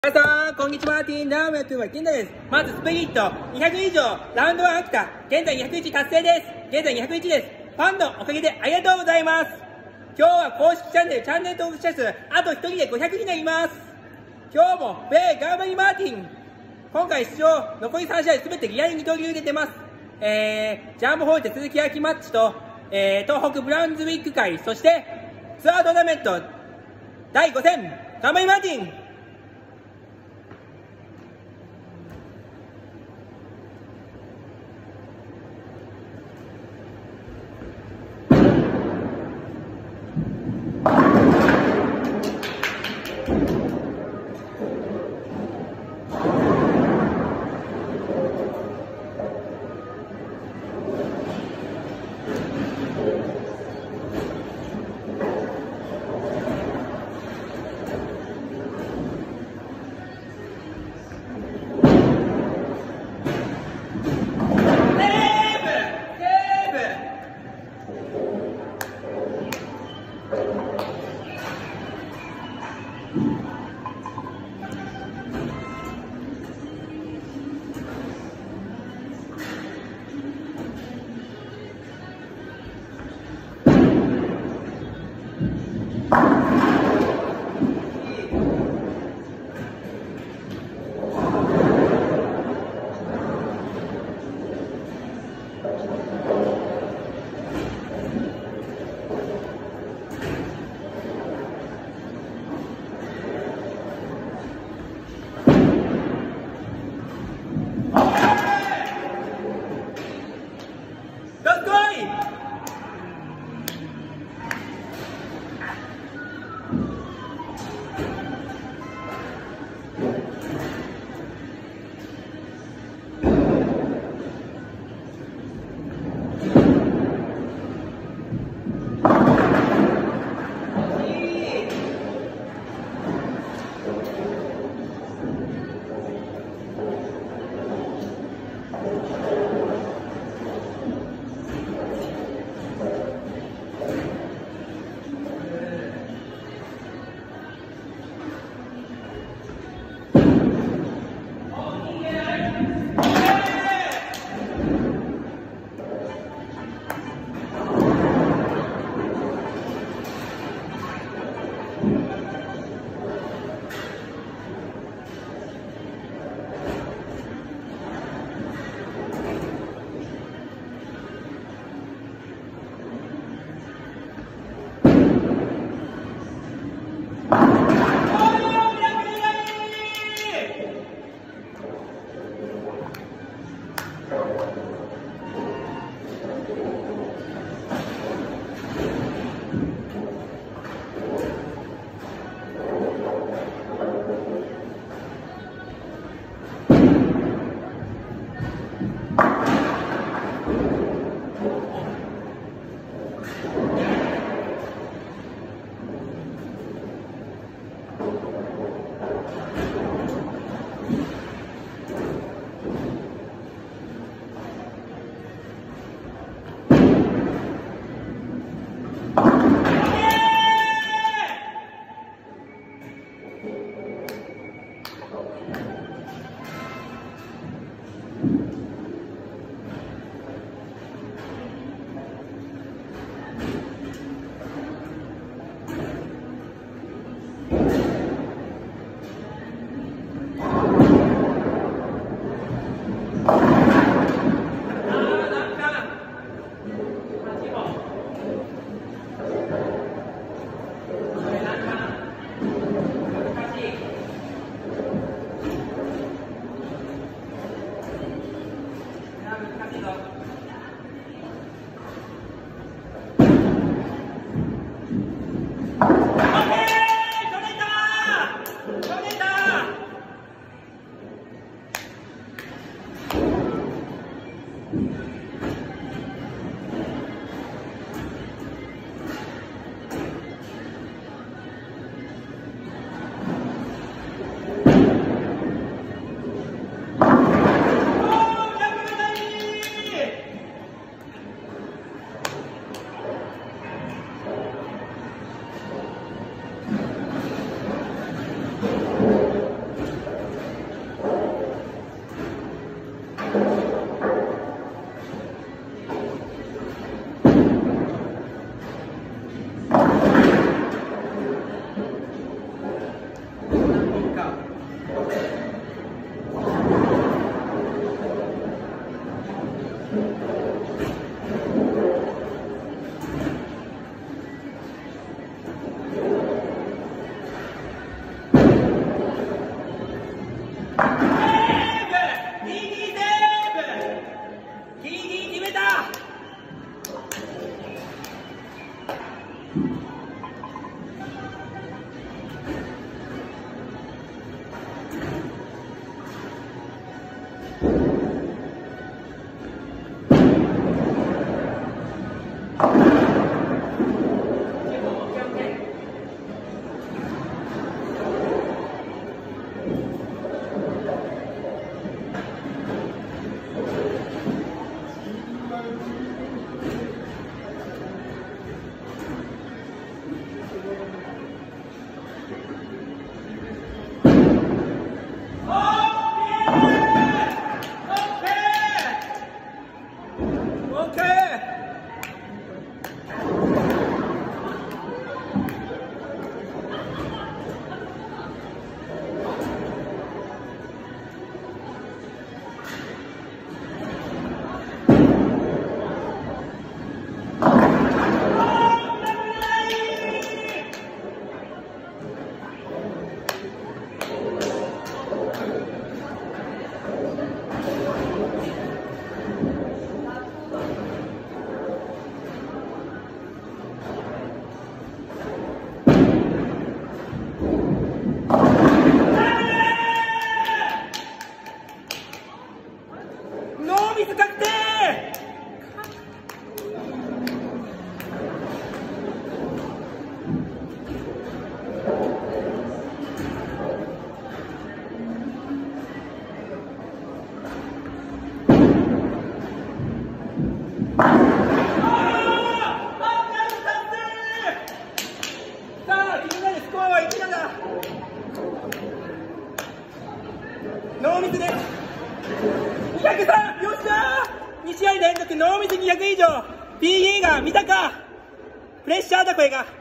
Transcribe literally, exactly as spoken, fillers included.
皆さん、こんにちは。ティーンラーメンというのは金田です。まずスプリットにひゃく以上、ラウンドワンアクター、現在にひゃくいち達成です。現在にひゃくいちです。ファンのおかげでありがとうございます。今日は公式チャンネル、チャンネル登録者数、あとひとりでごひゃくになります。今日も、米頑張りマーティン。今回出場、残りさん試合すべてリアル二刀流で出ます。えー、ジャンボホール手続き焼きマッチと、えー、東北ブラウンズウィック会、そして、ツアートーナメント、だいご戦、頑張りマーティン。 ノーミスです。にひゃくさん、よっしゃー、に試合連続ノーミスにひゃく以上。 P ゲーガー見たか。プレッシャーだこれが。